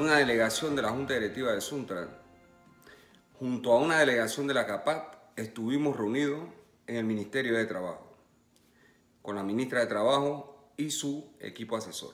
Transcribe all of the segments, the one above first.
una delegación de la Junta Directiva de Suntran, junto a una delegación de la CAPAC, estuvimos reunidos en el Ministerio de Trabajo, con la ministra de Trabajo y su equipo asesor.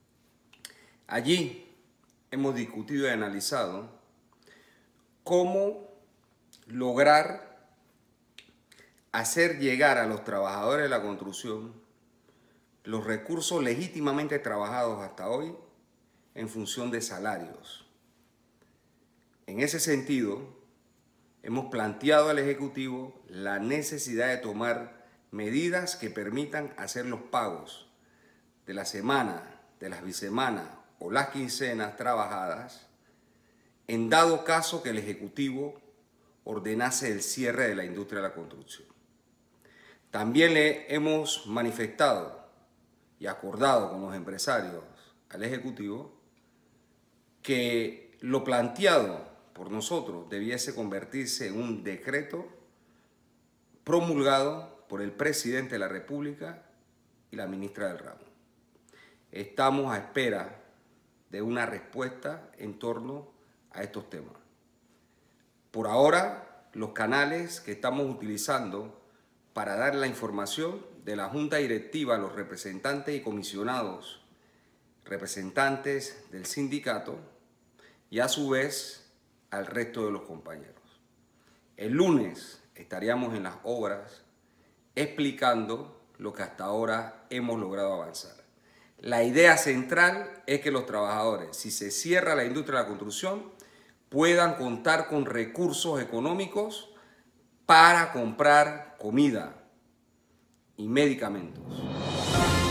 Allí hemos discutido y analizado cómo lograr hacer llegar a los trabajadores de la construcción los recursos legítimamente trabajados hasta hoy en función de salarios. En ese sentido, hemos planteado al Ejecutivo la necesidad de tomar medidas que permitan hacer los pagos de la semana, de las bisemanas o las quincenas trabajadas, en dado caso que el Ejecutivo ordenase el cierre de la industria de la construcción. También le hemos manifestado y acordado con los empresarios al Ejecutivo que lo planteado por nosotros debiese convertirse en un decreto promulgado por el presidente de la República y la ministra del ramo. Estamos a espera de una respuesta en torno a estos temas. Por ahora, los canales que estamos utilizando para dar la información de la Junta Directiva a los representantes y comisionados, representantes del sindicato y a su vez al resto de los compañeros. El lunes estaríamos en las obras explicando lo que hasta ahora hemos logrado avanzar. La idea central es que los trabajadores, si se cierra la industria de la construcción, puedan contar con recursos económicos para comprar comida y medicamentos.